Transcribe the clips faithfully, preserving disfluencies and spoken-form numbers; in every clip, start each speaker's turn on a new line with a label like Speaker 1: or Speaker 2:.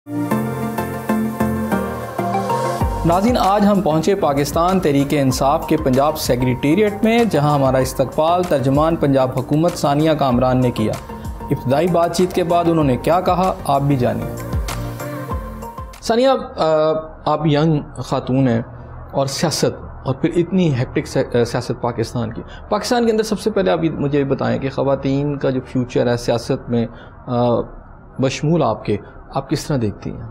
Speaker 1: ناظرین، آج ہم پہنچے پاکستان تحریک انصاف کے پنجاب سیکریٹریٹ میں، جہاں ہمارا استقبال ترجمان پنجاب حکومت ثانیہ کامران نے کیا۔ ابتدائی بات چیت کے بعد انہوں نے کیا کہا، آپ بھی جانیں۔ ثانیہ، آپ ینگ خاتون ہیں اور سیاست، اور پھر اتنی ہیکٹک سیاست پاکستان کی پاکستان کے اندر، سب سے پہلے آپ مجھے بتائیں کہ خواتین کا جو فیوچر ہے سیاست میں بشمول آپ کے، آپ کس طرح دیکھتی ہیں؟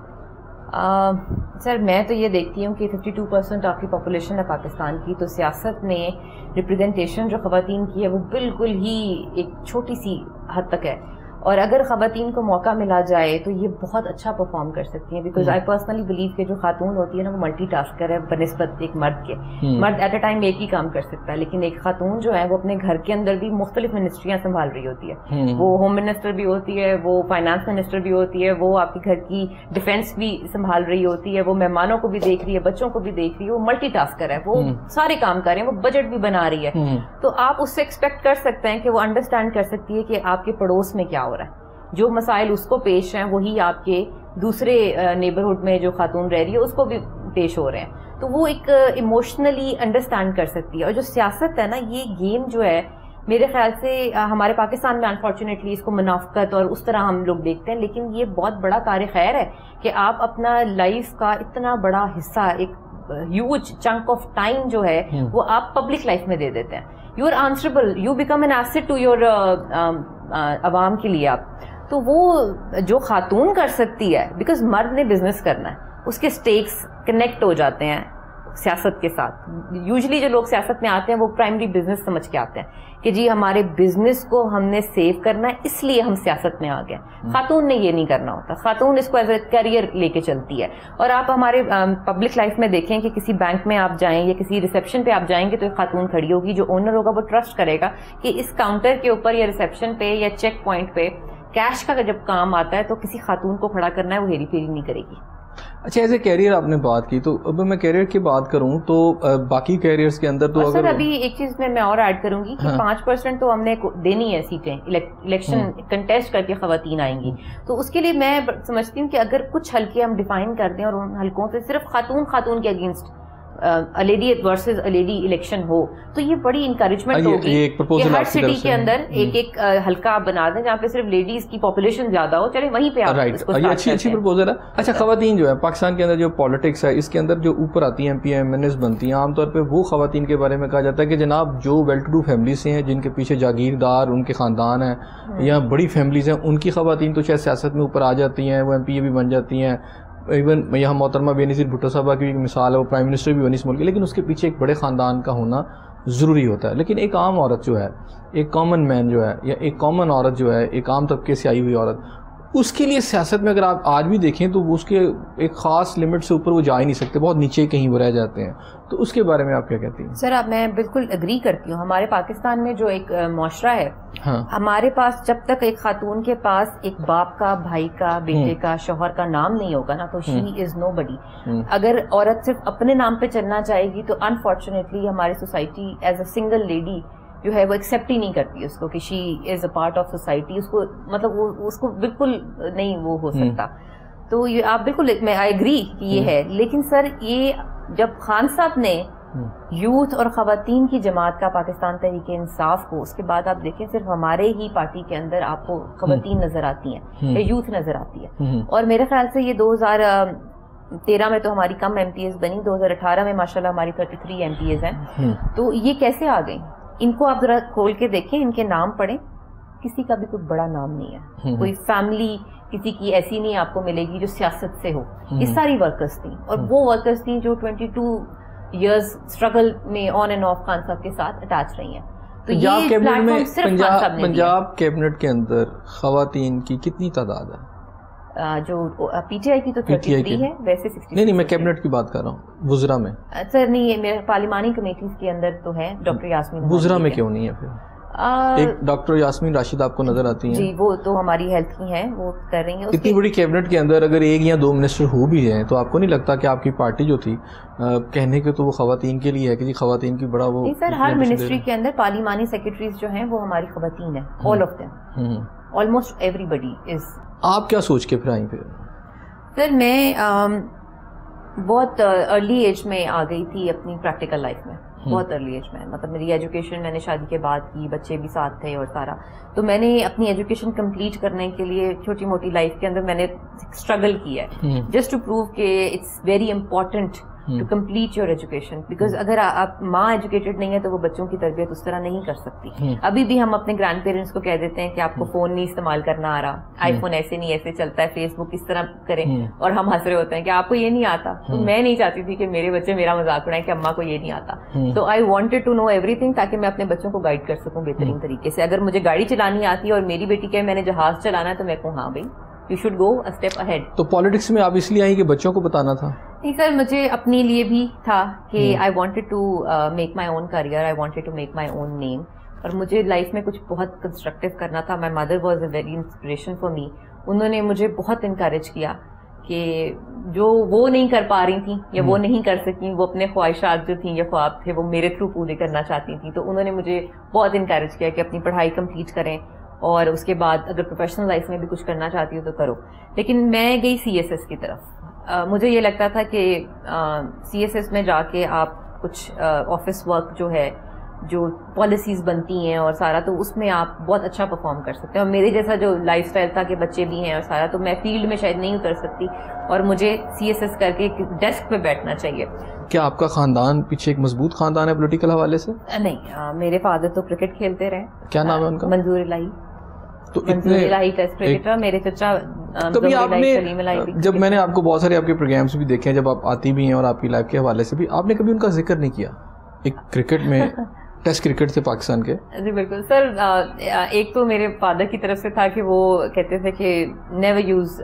Speaker 2: سر میں تو یہ دیکھتی ہوں کہ ففٹی ٹو پرسینٹ آپ کی پاپولیشن ہے پاکستان کی، تو سیاست میں ریپرزنٹیشن جو خواتین کی ہے وہ بالکل ہی ایک چھوٹی سی حد تک ہے، اور اگر خواتین کو موقع ملا جائے تو یہ بہت اچھا پرفارم کر سکتی ہیں، بیکاز آئی پرسنلی بلیو کہ جو خاتون ہوتی ہے نا وہ ملٹی ٹاسکر ہے بنسبت ایک مرد کے۔ مرد ایٹ اے ٹائم ایک ہی کام کر سکتا ہے، لیکن ایک خاتون جو ہے وہ اپنے گھر کے اندر بھی مختلف منسٹریاں سنبھال رہی ہوتی ہے، وہ ہوم منسٹر بھی ہوتی ہے، وہ فائنانس منسٹر بھی ہوتی ہے، وہ آپ کے گھر کی ڈیفینس بھی سنبھال رہی ہوتی ہے، وہ مہمانوں کو بھی دیکھ رہی ہے، بچوں کو بھی دیکھ رہی ہے، وہ ملٹی ٹاسکر ہے، وہ سارے کام کر رہے ہیں، وہ بجٹ بھی بنا رہی ہے۔ تو آپ اس سے ایکسپیکٹ کر سکتے ہیں کہ وہ انڈرسٹینڈ کر سکتی ہے کہ آپ کے پڑوس میں کیا ہو رہا ہے، جو مسائل اس کو پیش ہیں وہی آپ کے دوسرے نیبرہڈ میں جو خاتون رہ رہی ہے اس کو بھی پیش ہو رہے ہیں، تو وہ ایک ایموشنلی انڈرسٹینڈ کر سکتی ہے۔ اور جو سیاست ہے نا، یہ گیم جو ہے میرے خیال سے ہمارے پاکستان میں انفارچونیٹلی اس کو منافقت اور اس طرح ہم لوگ دیکھتے ہیں، لیکن یہ بہت بڑا کار خیر ہے کہ آپ اپنا لائف کا اتنا بڑا حصہ، ایک ہیوج چنک آف ٹائم جو ہے وہ آپ پبلک لائف میں دے دیتے ہیں۔ You are honourable, you become an asset to your عوام کے لیے آپ۔ تو وہ جو خاتون کر سکتی ہے، بیکاز مرد نے بزنس کرنا ہے، اس کے سٹیکس کنیکٹ ہو جاتے ہیں سیاست کے ساتھ۔ یوزلی جو لوگ سیاست میں آتے ہیں وہ پرائمری بزنس سمجھ کے آتے ہیں کہ جی ہمارے بزنس کو ہم نے سیو کرنا ہے اس لیے ہم سیاست میں آ گئے۔ خاتون نے یہ نہیں کرنا ہوتا، خاتون اس کو ایز اے کیریئر لے کے چلتی ہے۔ اور آپ ہمارے پبلک لائف میں دیکھیں کہ کسی بینک میں آپ جائیں یا کسی ریسیپشن پہ آپ جائیں گے تو ایک خاتون کھڑی ہوگی، جو اونر ہوگا وہ ٹرسٹ کرے گا کہ اس کاؤنٹر کے اوپر یا ریسیپشن پہ یا چیک پوائنٹ پہ کیش کا جب کام آتا ہے تو کسی خاتون کو کھڑا کرنا ہے، وہ ہیری پھیری نہیں کرے گی۔
Speaker 1: اچھا، ایز اے کیریئر آپ نے بات کی، تو اب میں کیریئر کی بات کروں تو باقی کیریئرز کے اندر تو
Speaker 2: سر ابھی ایک چیز میں میں اور ایڈ کروں گی کہ پانچ پرسینٹ تو ہم نے دینی ہے سیٹیں، الیکشن کنٹیسٹ کر کے خواتین آئیں گی، تو اس کے لیے میں سمجھتی ہوں کہ اگر کچھ حلقے ہم ڈیفائن کر دیں اور ان حلقوں سے صرف خاتون خاتون کے against lady versus lady election ہو تو یہ بڑی انکریجمنٹ ہوگی کہ ہر سٹی کے اندر ایک ایک حلقہ آپ بنا دیں جہاں پہ صرف لیڈیز کی پاپولیشن زیادہ ہو، چلے وہیں پہ آپ اس کو
Speaker 1: یہ اچھی اچھی پرپوزل ہے۔ اچھا، خواتین جو ہے پاکستان کے اندر جو پالیٹکس ہے اس کے اندر جو اوپر آتی ہیں M P M N S بنتی ہیں، عام طور پہ وہ خواتین کے بارے میں کہا جاتا ہے کہ جناب جو ویل ٹو ڈو فیملی سے ہیں، جن کے پیچھے جاگیردار ان کے خاندان ہیں یا بڑی فیملیز ہیں، ان کی خواتین تو شاید سیاست میں اوپر آ جاتی ہیں، وہ ایم پی اے بھی بن جاتی ہیں۔ ایون یہاں محترمہ بے نظیر بھٹو صاحبہ کی مثال ہے، وہ پرائم منسٹر بھی بنی اس ملک کی، لیکن اس کے پیچھے ایک بڑے خاندان کا ہونا ضروری ہوتا ہے۔ لیکن ایک عام عورت جو ہے، ایک کامن مین جو ہے، یا ایک کامن عورت جو ہے، ایک عام طبقے سے آئی ہوئی عورت، اس کے لیے سیاست میں اگر آپ آج بھی دیکھیں تو وہ اس کے ایک خاص لمٹ سے اوپر وہ جا ہی نہیں سکتے، بہت نیچے کہیں وہ رہ جاتے ہیں، تو اس کے بارے میں آپ کیا کہتی ہیں؟
Speaker 2: سر اب میں بالکل اگری کرتی ہوں، ہمارے پاکستان میں جو ایک معاشرہ ہے، ہمارے پاس جب تک ایک خاتون کے پاس ایک باپ کا، بھائی کا، بیٹے کا، شوہر کا نام نہیں ہوگا نا تو شی از نو بڈی۔ اگر عورت صرف اپنے نام پہ چلنا چاہے گی تو انفارچونیٹلی ہماری society as a single lady جو ہے وہ ایکسیپٹ ہی نہیں کرتی اس کو کہ she is a part of society, اس کو مطلب وہ اس کو بالکل نہیں وہ ہو سکتا۔ تو یہ آپ بالکل، میں آئی اگری کہ یہ ہے، لیکن سر یہ جب خان صاحب نے یوتھ اور خواتین کی جماعت کا پاکستان تحریک انصاف کو، اس کے بعد آپ دیکھیں صرف ہمارے ہی پارٹی کے اندر آپ کو خواتین نظر آتی ہیں یا یوتھ نظر آتی ہے، اور میرے خیال سے یہ دو ہزار تیرہ میں تو ہماری کم ایم پی ایز بنی، دو ہزار اٹھارہ میں ماشاءاللہ ہماری thirty three M P As ہیں، تو یہ کیسے آ گئی؟ ان کو آپ ذرا کھول کے دیکھیں، ان کے نام پڑھیں، کسی کا بھی کوئی بڑا نام نہیں ہے، کوئی فیملی کسی کی ایسی نہیں آپ کو ملے گی جو سیاست سے ہو، یہ ساری ورکرز تھیں، اور وہ ورکرز تھیں جو ٹوینٹی ٹو ایئرز اسٹرگل میں آن اینڈ آف خان صاحب کے ساتھ اٹیچ رہی ہیں۔ تو یہ پلیٹ فارم صرف خان صاحب نے دیا۔
Speaker 1: پنجاب کیبنٹ کے اندر خواتین کی کتنی تعداد ہے؟
Speaker 2: جو پی ٹی آئی کی تو تھرٹی تھری ہے، ویسے سکسٹی۔
Speaker 1: نہیں نہیں، میں کیبنٹ کی بات کر رہا ہوں، وزراء میں۔
Speaker 2: سر نہیں، میرے پارلیمانی کمیٹیز کے اندر تو ہے ڈاکٹر یاسمین۔
Speaker 1: وزراء میں کیوں نہیں ہے پھر؟ ایک ڈاکٹر یاسمین راشد آپ کو نظر آتی ہیں؟
Speaker 2: جی وہ تو ہماری ہیلتھ کی ہیں، وہ کر رہی ہیں۔
Speaker 1: اتنی بڑی کیبنٹ کے اندر اگر ایک یا دو منسٹر ہو بھی ہیں تو آپ کو نہیں لگتا کہ آپ کی پارٹی جو تھی کہنے کے تو وہ خواتین کے لیے ہے کہ خواتین کی بڑا وہ؟
Speaker 2: سر ہر منسٹری کے اندر پارلیمانی سیکرٹریز جو ہیں وہ ہماری خواتین ہیں، آل آف دیم، آلموسٹ ایوری بڈی از۔
Speaker 1: آپ کیا سوچ کے پھر آئیں پھر؟
Speaker 2: سر میں بہت ارلی ایج میں آ گئی تھی اپنی پریکٹیکل لائف میں, بہت ارلی ایج میں, مطلب میری ایجوکیشن میں نے شادی کے بعد کی, بچے بھی ساتھ تھے اور سارا, تو میں نے اپنی ایجوکیشن کمپلیٹ کرنے کے لیے چھوٹی موٹی لائف کے اندر میں نے اسٹرگل کیا ہے جسٹ ٹو پروو کہ it's very important to complete your education, because اگر آپ ماں ایجوکیٹڈ نہیں ہے تو وہ بچوں کی تربیت اس طرح نہیں کر سکتی. ابھی بھی ہم اپنے گرینڈ پیرنٹس کو کہہ دیتے ہیں کہ آپ کو فون نہیں استعمال کرنا آ رہا, آئی فون ایسے نہیں ایسے چلتا ہے, فیس بک اس طرح کریں, اور ہم ہنس رہے ہوتے ہیں کہ آپ کو یہ نہیں آتا. تو میں نہیں چاہتی تھی کہ میرے بچے میرا مذاق اڑائیں کہ اماں کو یہ نہیں آتا. تو آئی وانٹیڈ ٹو نو ایوری تھنگ تاکہ میں اپنے بچوں کو گائڈ کر سکوں بہترین طریقے سے. اگر مجھے گاڑی چلانی آتی ہے اور میری بیٹی کہ میں نے جہاز چلانا ہے تو میں کہوں ہاں بھائی you should go a step ahead. تو
Speaker 1: پالیٹکس میں آپ اس لیے آئی کہ بچوں کو بتانا تھا؟
Speaker 2: نہیں سر, مجھے اپنے لیے بھی تھا کہ I wanted to make my own career, I wanted to make my own name, اور مجھے لائف میں کچھ بہت کنسٹرکٹیو کرنا تھا. My mother was a very inspiration for me. انہوں نے مجھے بہت انکریج کیا کہ جو وہ نہیں کر پا رہی تھیں یا وہ نہیں کر سکیں, وہ اپنے خواہشات جو تھیں یا خواب تھے وہ میرے تھرو پورے کرنا چاہتی تھیں. تو انہوں نے مجھے بہت انکریج کیا کہ اپنی پڑھائی کمپلیٹ کریں اور اس کے بعد اگر پروفیشنل لائف میں بھی کچھ کرنا چاہتی ہوں تو کرو. لیکن میں گئی سی ایس ایس کی طرف. مجھے یہ لگتا تھا کہ سی ایس ایس میں جا کے آپ کچھ آفس ورک جو ہے, جو پالیسیز بنتی ہیں اور سارا, تو اس میں آپ بہت اچھا پرفارم کر سکتے ہیں. اور میرے جیسا جو لائف اسٹائل تھا کہ بچے بھی ہیں اور سارا, تو میں فیلڈ میں شاید نہیں اتر سکتی اور مجھے سی ایس ایس کر کے ڈیسک پہ بیٹھنا چاہیے.
Speaker 1: کیا آپ کا خاندان پیچھے ایک مضبوط خاندان ہے پولیٹیکل حوالے سے؟
Speaker 2: نہیں, میرے فادر تو کرکٹ کھیلتے رہے.
Speaker 1: کیا نام ہے ان کا؟
Speaker 2: منظور الہی.
Speaker 1: تو
Speaker 2: منظور الہی ٹیسٹ کرکٹر. میرے چچا
Speaker 1: کبھی آپ نے, جب میں نے آپ کو بہت سارے آپ کے پروگرامس بھی دیکھے ہیں, جب آپ آتی بھی ہیں اور آپ کی لائف کے حوالے سے بھی, آپ نے کبھی ان کا ذکر نہیں کیا ایک کرکٹ میں ٹیسٹ کرکٹ سے پاکستان کے؟
Speaker 2: جی بالکل سر. ایک تو میرے فادر کی طرف سے تھا کہ وہ کہتے تھے کہ نیور یوز,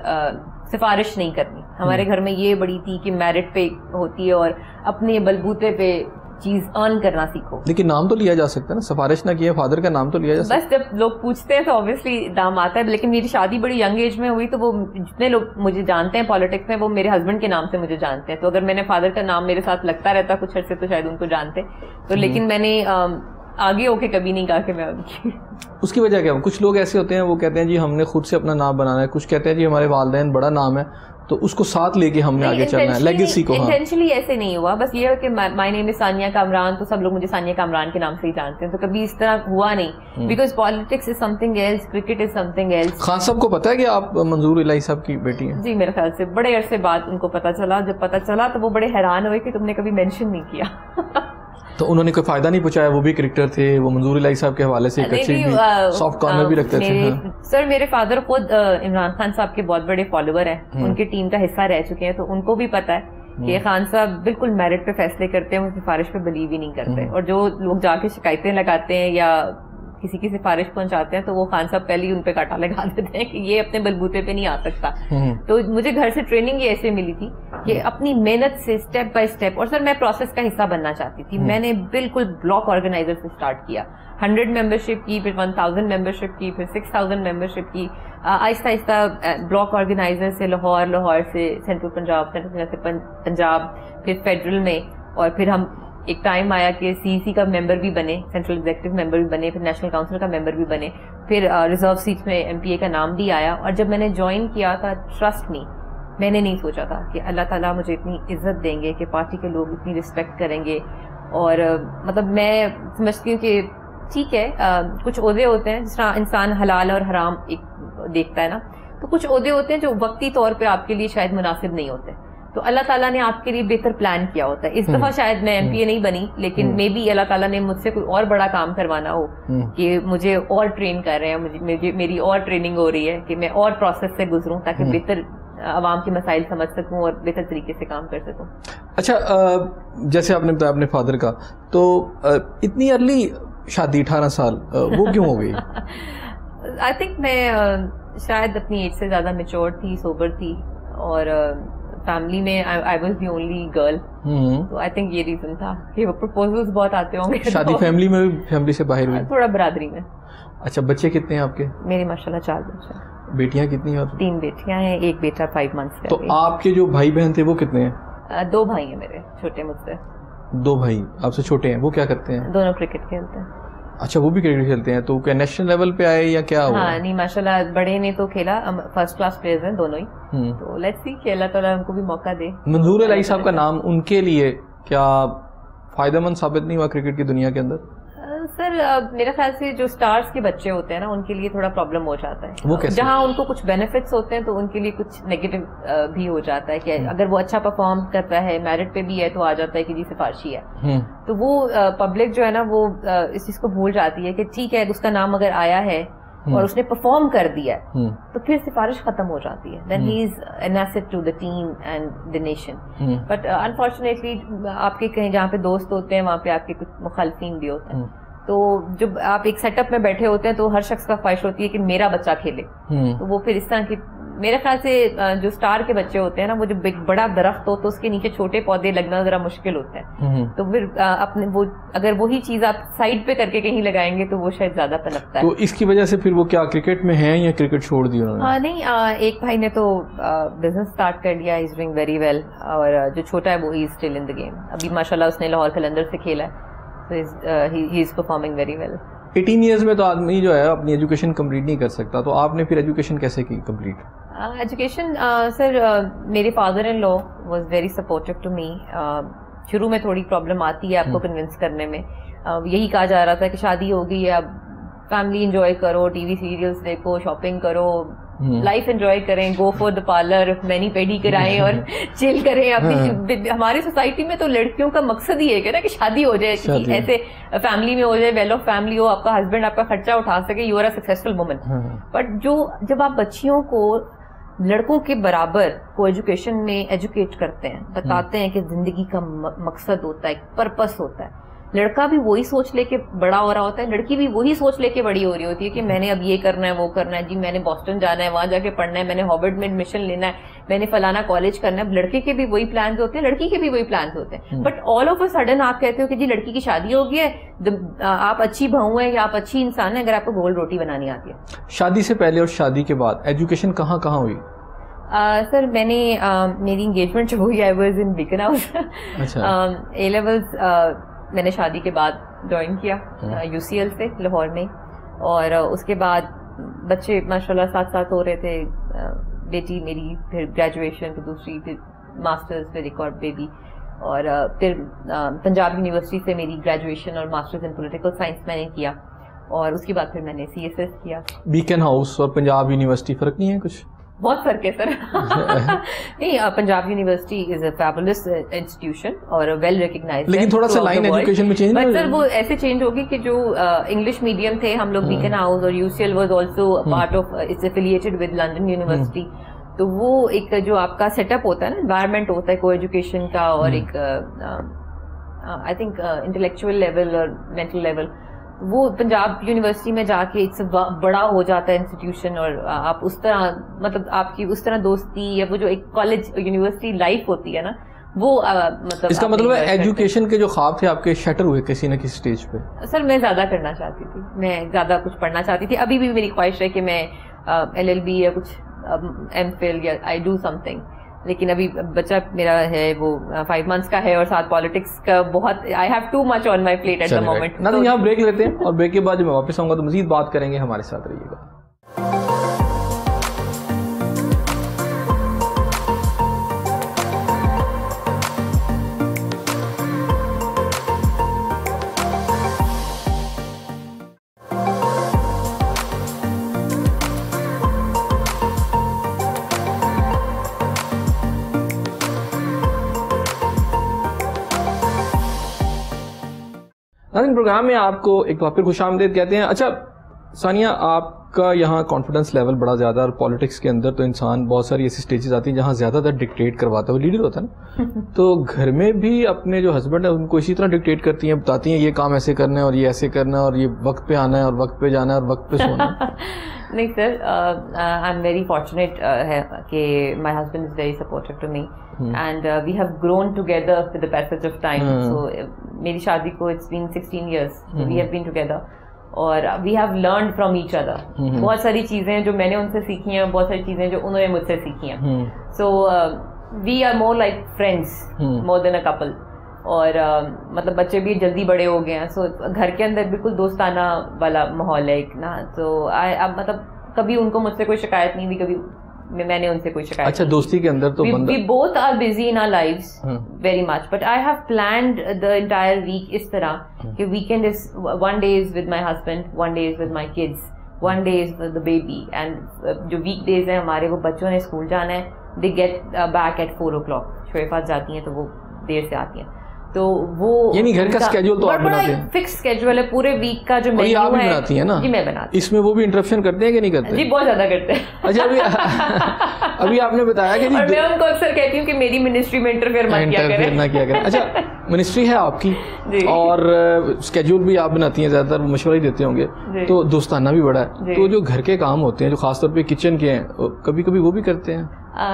Speaker 2: سفارش نہیں کرنی. ہمارے گھر میں یہ بڑی تھی کہ میرٹ پہ ہوتی ہے اور اپنے بلبوتے پہ چیز ارن کرنا سیکھو.
Speaker 1: لیکن نام تو لیا جا سکتا ہے نا, سفارش نہ کیے فادر کا نام تو لیا جا سکتا ہے.
Speaker 2: بس جب لوگ پوچھتے ہیں تو obviously نام آتا ہے. لیکن میری شادی بڑی ینگ ایج میں ہوئی تو وہ جتنے لوگ مجھے جانتے ہیں پالیٹکس میں وہ میرے ہسبینڈ کے نام سے مجھے جانتے ہیں. تو اگر میں نے فادر کا نام میرے ساتھ لگتا رہتا کچھ عرصے تو شاید ان کو جانتے. تو لیکن میں نے آگے ہو کے کبھی نہیں کہا کہ میں ان کی.
Speaker 1: اس کی وجہ کیا؟ کچھ لوگ ایسے ہوتے ہیں وہ کہتے ہیں جی ہم نے خود سے اپنا نام بنانا ہے, کچھ کہتے ہیں جی ہمارے والدین بڑا نام ہے تو اس کو ساتھ لے کے ہم نے آگے چلنا ہے, لیگیسی کو.
Speaker 2: انٹینشنلی ایسے نہیں ہوا, بس یہ ہے کہ مائی نیم از ثانیہ کامران, تو سب لوگ مجھے ثانیہ کامران کے نام سے ہی جانتے ہیں. تو کبھی اس طرح ہوا نہیں, because politics is something else, cricket is something else.
Speaker 1: Khan صاحب کو پتا ہے کہ آپ منظور الہی صاحب کی بیٹی ہیں؟
Speaker 2: جی میرے خیال سے بڑے عرصے بعد ان کو پتا چلا. جب پتا چلا تو وہ بڑے حیران ہوئے کہ تم نے کبھی مینشن نہیں کیا.
Speaker 1: تو انہوں نے کوئی فائدہ نہیں پہنچایا, وہ بھی کرکٹر تھے, وہ منظور الہی صاحب کے حوالے سے سافٹ کارنر بھی رکھتے تھے.
Speaker 2: سر میرے فادر خود عمران خان صاحب کے بہت بڑے فالوور ہیں, ان کی ٹیم کا حصہ رہ چکے ہیں, تو ان کو بھی پتا ہے کہ خان صاحب بالکل میرٹ پہ فیصلے کرتے ہیں, وہ سفارش پہ بلیو ہی نہیں کرتے. اور جو لوگ جا کے شکایتیں لگاتے ہیں یا کسی کی سفارش پہنچاتے ہیں تو وہ خان صاحب پہلے ہی ان پہ کاٹا لگا دیتے ہیں کہ یہ اپنے بلبوتے پہ نہیں آ سکتا. تو مجھے گھر سے ٹریننگ یہ ایسے ملی تھی کہ اپنی محنت سے اسٹیپ بائی اسٹیپ, اور سر میں پروسیس کا حصہ بننا چاہتی تھی. میں نے بالکل بلاک آرگنائزر سے اسٹارٹ کیا, ہنڈریڈ ممبرشپ کی, پھر ون تھاؤزینڈ ممبرشپ کی, پھر سکس تھاؤزینڈ ممبرشپ کی. آہستہ آہستہ بلاک آرگنائزر سے لاہور, لاہور سے سینٹرل پنجاب, سینٹرل سے پنجاب, پھر فیڈرل میں, اور پھر ہم ایک ٹائم آیا کہ سی سی کا ممبر بھی بنے, سینٹرل ایگزیکٹو ممبر بھی بنے, پھر نیشنل کاؤنسل کا ممبر بھی بنے, پھر ریزرو سیٹ میں ایم پی اے کا نام بھی آیا. اور جب میں نے جوائن کیا تھا, ٹرسٹ می, میں نے نہیں سوچا تھا کہ اللہ تعالیٰ مجھے اتنی عزت دیں گے, کہ پارٹی کے لوگ اتنی رسپیکٹ کریں گے. اور مطلب میں سمجھتی ہوں کہ ٹھیک ہے کچھ عہدے ہوتے ہیں جس طرح انسان حلال اور حرام ایک دیکھتا ہے نا, تو کچھ عہدے ہوتے ہیں جو وقتی طور پہ آپ کے لیے شاید مناسب نہیں ہوتے, تو اللہ تعالیٰ نے آپ کے لیے بہتر پلان کیا ہوتا ہے. اس دفعہ شاید میں ایم پی اے نہیں بنی, لیکن مے بی اللہ تعالیٰ نے مجھ سے کوئی اور بڑا کام کروانا ہو کہ مجھے اور ٹرین کر رہے ہیں, مجھے میری اور ٹریننگ ہو رہی ہے کہ میں اور پروسیس سے گزروں تاکہ بہتر عوام کے مسائل سمجھ سکوں اور بہتر طریقے سے کام کر سکوں.
Speaker 1: اچھا, جیسے آپ نے بتایا اپنے فادر کا, تو اتنی ارلی شادی اٹھارہ سال وہ کیوں ہو گئی؟
Speaker 2: آئی تھنک میں شاید اپنی ایج سے زیادہ میچور تھی, سوبر تھی, اور فیملی میں I was the only girl, تو آئی تھنک یہ ریزن تھا کہ وہ پرپوزلز بہت آتے ہوں گے.
Speaker 1: شادی فیملی میں, فیملی سے باہر ہوئی؟
Speaker 2: تھوڑا برادری میں.
Speaker 1: اچھا, بچے کتنے ہیں آپ کے؟
Speaker 2: میرے ماشاءاللہ چار بچے.
Speaker 1: بیٹیاں کتنی ہیں؟
Speaker 2: تین بیٹیاں ہیں, ایک بیٹا فائیو منتھس کا.
Speaker 1: تو آپ کے جو بھائی بہن تھے وہ کتنے ہیں؟
Speaker 2: دو بھائی ہیں میرے, چھوٹے مجھ سے.
Speaker 1: دو بھائی آپ سے چھوٹے ہیں, وہ کیا کرتے ہیں؟
Speaker 2: دونوں کرکٹ کھیلتے ہیں.
Speaker 1: اچھا وہ بھی کرکٹ کھیلتے ہیں, تو کیا نیشنل لیول پہ آئے یا کیا ہوا؟
Speaker 2: ہاں نہیں ماشاء اللہ بڑے نے تو کھیلا, فرسٹ کلاس پلیئرز ہیں دونوں ہی, تو لیٹس سی کہ اللہ تعالیٰ ان کو بھی موقع دے.
Speaker 1: منظور الہی صاحب کا نام ان کے لیے کیا فائدہ مند ثابت نہیں ہوا کرکٹ کی دنیا کے اندر؟
Speaker 2: سر میرے خیال سے جو سٹارز کے بچے ہوتے ہیں نا ان کے لیے تھوڑا پرابلم ہو جاتا ہے.
Speaker 1: وہ کیسے؟
Speaker 2: جہاں ان کو کچھ بینیفٹس ہوتے ہیں تو ان کے لیے کچھ نیگیٹو بھی ہو جاتا ہے کہ اگر وہ اچھا پرفارم کرتا ہے, میرٹ پہ بھی ہے, تو آ جاتا ہے کہ جی سفارشی ہے. تو وہ پبلک جو ہے نا وہ اس چیز کو بھول جاتی ہے کہ ٹھیک ہے اس کا نام اگر آیا ہے اور اس نے پرفارم کر دیا تو پھر سفارش ختم ہو جاتی ہے. Then he is an asset to the team and the nation. But unfortunately آپ کے کہیں جہاں پہ دوست ہوتے ہیں وہاں پہ آپ کے کچھ مخالفین بھی ہوتے ہیں, تو جب آپ ایک سیٹ اپ میں بیٹھے ہوتے ہیں تو ہر شخص کا خواہش ہوتی ہے کہ میرا بچہ کھیلے. تو وہ پھر اس طرح کی میرے خیال سے جو سٹار کے بچے ہوتے ہیں نا وہ جب ایک بڑا درخت ہو تو اس کے نیچے چھوٹے پودے لگنا ذرا مشکل ہوتا ہے, تو پھر اپنے وہ اگر وہی چیز آپ سائڈ پہ کر کے کہیں لگائیں گے تو وہ شاید زیادہ پنپتا ہے.
Speaker 1: تو اس کی وجہ سے پھر وہ کیا کرکٹ میں ہیں یا کرکٹ چھوڑ دی انہوں نے؟
Speaker 2: ہاں نہیں, ایک بھائی نے تو بزنس اسٹارٹ کر لیا, از ڈوئنگ ویری ویل, اور جو چھوٹا ہے وہ ہی is still in the game. ابھی ماشاء اللہ اس نے لاہور قلندر سے کھیلا ہے, he is performing very well.
Speaker 1: Eighteen years میں تو آدمی جو ہے اپنی ایجوکیشن کمپلیٹ نہیں کر سکتا, تو آپ نے پھر ایجوکیشن کیسے کی کمپلیٹ؟
Speaker 2: ایجوکیشن سر میرے father in law was very supportive to me. شروع میں تھوڑی پرابلم آتی ہے آپ کو کنونس کرنے میں. یہی کہا جا رہا تھا کہ شادی ہو گئی ہے, اب فیملی انجوائے کرو, ٹی وی سیریلس دیکھو, شاپنگ کرو, لائف انجوائے کریں, go for the parlour, mani pedi کرائیں اور چل کریں. اپنی ہماری سوسائٹی میں تو لڑکیوں کا مقصد ہی ہے کہ نا کہ شادی ہو جائے, کسی ایسے فیملی میں ہو جائے, ویل آف فیملی ہو, آپ کا ہسبینڈ آپ کا خرچہ اٹھا سکے, you are a successful woman. But جو جب آپ بچیوں کو لڑکوں کے برابر کو ایجوکیشن میں ایجوکیٹ کرتے ہیں, بتاتے ہیں کہ زندگی کا مقصد ہوتا ہے, ایک پرپس ہوتا ہے, لڑکا بھی وہی سوچ لے کے بڑا ہو رہا ہوتا ہے, لڑکی بھی وہی سوچ لے کے بڑی ہو رہی ہوتی ہے کہ میں نے اب یہ کرنا ہے, وہ کرنا ہے, جی میں نے بoston جانا ہے, وہاں جا کے پڑھنا ہے, میں نے ہارورڈ میں ایڈمیشن لینا ہے, میں نے فلانا کالج کرنا ہے. اب لڑکے کے بھی وہی پلانز ہوتے ہیں, لڑکی کے بھی وہی پلانز ہوتے ہیں, but all of a sudden آپ کہتے ہو کہ جی لڑکی کی شادی ہو گئی ہے, آپ اچھی بہو ہیں یا آپ اچھی انسان ہیں اگر آپ کو گول روٹی بنانی آتی ہے.
Speaker 1: شادی سے پہلے اور شادی کے بعد ایجوکیشن کہاں کہاں ہوئی؟
Speaker 2: سر میں نے میری انگیجمنٹ جو ہوئی I was in Beaconhouse. A levels میں نے شادی کے بعد جوائن کیا یو سی ایل سے لاہور میں, اور اس کے بعد بچے ماشاء اللہ ساتھ ساتھ ہو رہے تھے. بیٹی میری پھر گریجویشن, پھر دوسری, پھر ماسٹرز, پھر ایک اور بیبی, اور پھر پنجاب یونیورسٹی سے میری گریجویشن اور ماسٹرز ان پولیٹیکل سائنس میں نے کیا, اور اس کے بعد پھر میں نے سی ایس ایس کیا.
Speaker 1: بیکن ہاؤس اور پنجاب یونیورسٹی فرق نہیں ہے کچھ؟
Speaker 2: بہت فرق ہے سر. نہیں, Punjab university is a fabulous institution اور ویل ریکگنائزڈ,
Speaker 1: لیکن تھوڑا سا لائن ایجوکیشن میں چینج,
Speaker 2: بٹ سر وہ ایسے چینج ہوگی کہ جو انگلش میڈیم تھے ہم لوگ بیکن ہاؤس, اور U C L was also part of, it's affiliated with London university. تو وہ ایک جو آپ کا سیٹ اپ ہوتا ہے نا, انوائرمنٹ ہوتا ہے کو ایجوکیشن کا, اور ایک آئی تھنک انٹلیکچوئل لیول اور مینٹل لیول, وہ پنجاب یونیورسٹی میں جا کے ایک بڑا ہو جاتا ہے انسٹیٹیوشن, اور آپ اس طرح مطلب آپ کی اس طرح دوستی یا وہ جو ایک کالج یونیورسٹی لائف ہوتی ہے نا وہ مطلب.
Speaker 1: اس کا مطلب ہے ایجوکیشن کے جو خواب تھے آپ کے شٹر ہوئے کسی نہ کسی اسٹیج پہ؟
Speaker 2: سر میں زیادہ کرنا چاہتی تھی, میں زیادہ کچھ پڑھنا چاہتی تھی. ابھی بھی میری خواہش ہے کہ میں ایل ایل بی یا کچھ ایم فل یا آئی ڈو سم تھنگ, لیکن ابھی بچہ میرا ہے وہ فائیو منتھس کا ہے, اور ساتھ پالیٹکس کا بہت, I have too much on my plate at the moment.
Speaker 1: نہ یہاں بریک لیتے ہیں, اور بریک کے بعد جب میں واپس آؤں گا تو مزید بات کریں گے, ہمارے ساتھ رہیے گا. ناظرین پروگرام میں آپ کو ایک بار پھر خوش آمدید کہتے ہیں. اچھا ثانیہ, آپ کا یہاں کانفیڈنس لیول بڑا زیادہ ہے, اور پالیٹکس کے اندر تو انسان بہت ساری ایسی اسٹیجز آتی ہیں جہاں زیادہ تر ڈکٹیٹ کرواتا ہے, وہ لیڈر ہوتا ہے نا, تو گھر میں بھی اپنے جو ہسبینڈ ہیں ان کو اسی طرح ڈکٹیٹ کرتی ہیں, بتاتی ہیں یہ کام ایسے کرنا ہے اور یہ ایسے کرنا ہے اور یہ وقت پہ آنا ہے اور وقت پہ جانا ہے اور وقت پہ سونا ہے؟
Speaker 2: نہیں sir, I am very fortunate ہے کہ my husband is very supportive to me, and we have grown together with the passage of time. So میری شادی کو it's been sixteen years, we have been together, اور we have learned from each other. بہت ساری چیزیں جو میں نے ان سے سیکھی ہیں, بہت ساری چیزیں جو انہوں نے مجھ سے سیکھی ہیں. So we are more like friends more than a couple. اور مطلب بچے بھی جلدی بڑے ہو گئے ہیں, سو گھر کے اندر بالکل دوستانہ والا ماحول ہے ایک نا. تو اب مطلب کبھی ان کو مجھ سے کوئی شکایت نہیں ہوئی, کبھی میں نے ان سے کوئی شکایت.
Speaker 1: اچھا دوستی کے اندر تو
Speaker 2: we both are busy in our lives very much, but I have planned the entire week اس طرح کہ weekend is one day is with my husband, one day is with my kids, one day is with the baby, and جو week days ہیں ہمارے وہ بچوں نے school جانا ہے, they get back at four o'clock, شویفات جاتی ہیں تو وہ دیر سے آتی ہیں. تو وہ
Speaker 1: یعنی گھر کا اسکیجول تو آپ بناتے ہیں,
Speaker 2: فکس اسکیجول ہے پورے ویک کا جو مینیو ہے
Speaker 1: بناتی ہیں نا.
Speaker 2: جی میں بناتی.
Speaker 1: اس میں وہ بھی انٹرپشن کرتے ہیں کہ نہیں کرتے؟
Speaker 2: جی بہت زیادہ کرتے ہیں.
Speaker 1: اچھا ابھی ابھی آپ نے بتایا کہ
Speaker 2: اور میں ان کو اکثر کہتی ہوں کہ میری منسٹری میں انٹرفیئر مت کیا کریں.
Speaker 1: نہ کیا کریں. اچھا منسٹری ہے آپ کی اور اسکیجول بھی آپ بناتی ہیں, زیادہ تر مشورہ ہی دیتے ہوں گے, تو دوستانہ بھی بڑا ہے, تو جو گھر کے کام ہوتے ہیں جو خاص طور پہ کچن کے ہیں کبھی کبھی وہ بھی کرتے ہیں؟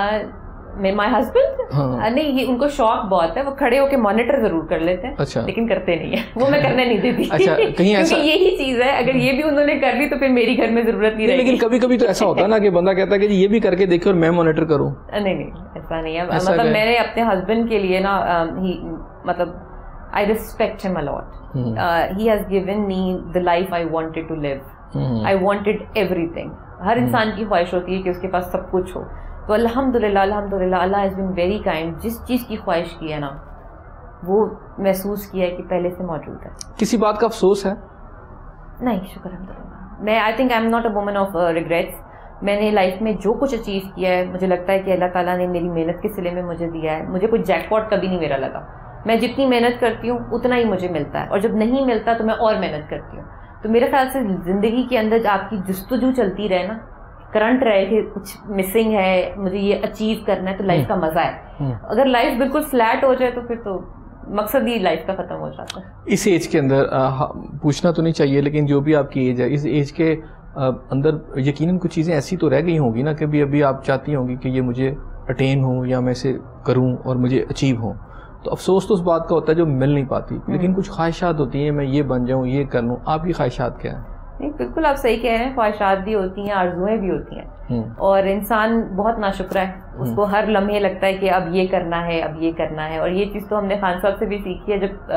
Speaker 2: مائی ہسبینڈ نہیں, یہ ان کو شوق بہت ہے, وہ کھڑے ہو کے مانیٹر ضرور کر لیتے ہیں لیکن کرتے نہیں ہیں, وہ میں کرنے نہیں دیتی.
Speaker 1: اچھا کہیں ایسا
Speaker 2: یہی چیز ہے, اگر یہ بھی انہوں نے کر لی تو پھر میری گھر میں ضرورت نہیں رہی.
Speaker 1: لیکن کبھی کبھی تو ایسا ہوتا ہے نا کہ بندہ کہتا ہے کہ یہ بھی کر کے دیکھے اور میں مانیٹر کروں.
Speaker 2: نہیں نہیں ایسا نہیں ہے. مطلب میں نے اپنے ہسبینڈ کے لیے نا مطلب I respect him a lot. He has given me the life I wanted to live. I wanted ایوری تھنگ. ہر انسان کی خواہش ہوتی ہے کہ اس کے پاس سب کچھ ہو, تو الحمد للہ الحمد للہ اللہ ہیز بین ویری کائنڈ. جس چیز کی خواہش کی ہے نا وہ محسوس کیا ہے کہ پہلے سے موجود ہے.
Speaker 1: کسی بات کا افسوس ہے؟
Speaker 2: نہیں شکر الحمد للہ. میں I think I am not a woman of regrets. میں نے لائف میں جو کچھ اچیو کیا ہے مجھے لگتا ہے کہ اللہ تعالیٰ نے میری محنت کے صلے میں مجھے دیا ہے. مجھے کوئی جیک پاٹ کبھی نہیں میرا لگا. میں جتنی محنت کرتی ہوں اتنا ہی مجھے ملتا ہے, اور جب نہیں ملتا تو میں اور محنت کرتی ہوں. تو میرے خیال سے زندگی کے اندر آپ کی جستجو چلتی رہے نا, کرنٹ رہے کہ کچھ مسنگ ہے, مجھے یہ اچیو کرنا ہے, تو لائف کا مزہ ہے. اگر لائف بالکل فلیٹ ہو جائے تو پھر تو مقصد ہی لائف کا ختم ہو جاتا ہے.
Speaker 1: اس ایج کے اندر پوچھنا تو نہیں چاہیے, لیکن جو بھی آپ کی ایج ہے اس ایج کے اندر یقیناً کچھ چیزیں ایسی تو رہ گئی ہوں گی نا کہ بھی ابھی آپ چاہتی ہوں گی کہ یہ مجھے اٹین ہو یا میں اسے کروں اور مجھے اچیو ہوں. تو افسوس تو اس بات کا ہوتا ہے جو مل نہیں پاتی, لیکن کچھ خواہشات ہوتی ہیں, میں یہ بن جاؤں, یہ کر لوں. آپ کی خواہشات کیا ہیں؟
Speaker 2: نہیں بالکل آپ صحیح کہہ رہے ہیں, خواہشات بھی ہوتی ہیں, آرزوئیں بھی ہوتی ہیں, اور انسان بہت ناشکرا ہے. اس کو ہر لمحے لگتا ہے کہ اب یہ کرنا ہے, اب یہ کرنا ہے. اور یہ چیز تو ہم نے خان صاحب سے بھی سیکھی ہے. جب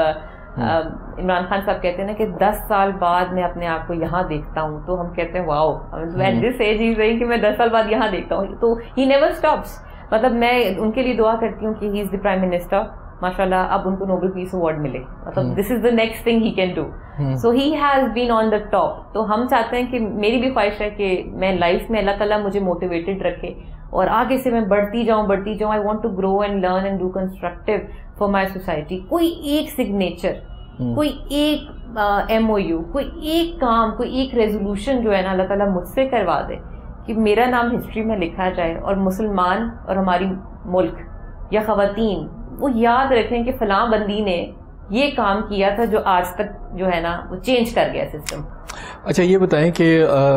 Speaker 2: عمران خان صاحب کہتے ہیں نا کہ دس سال بعد میں اپنے آپ کو یہاں دیکھتا ہوں, تو ہم کہتے ہیں واؤ, ایٹ دس ایج ہی صحیح کہ میں دس سال بعد یہاں دیکھتا ہوں. تو ہی نیور اسٹاپس. مطلب میں ان کے لیے دعا کرتی ہوں کہ ہی از دی پرائم منسٹر, ماشاء اللہ اب ان کو نوبل پیس اوارڈ ملے. مطلب this is the next thing he can do. So he has been on the top. تو ہم چاہتے ہیں کہ میری بھی خواہش ہے کہ میں لائف میں اللہ تعالیٰ مجھے موٹیویٹڈ رکھے اور آگے سے میں بڑھتی جاؤں بڑھتی جاؤں. I want to grow and learn and do constructive for my society. کوئی ایک سگنیچر, کوئی ایک ایم او یو, کوئی ایک کام, کوئی ایک ریزولوشن جو ہے نا اللہ تعالیٰ مجھ سے کروا دے کہ میرا نام ہسٹری میں لکھا جائے, اور مسلمان اور ہماری ملک یا خواتین وہ یاد رکھیں کہ فلاں بندی نے یہ کام کیا تھا جو آج تک جو ہے نا وہ چینج کر گیا سسٹم.
Speaker 1: اچھا یہ بتائیں کہ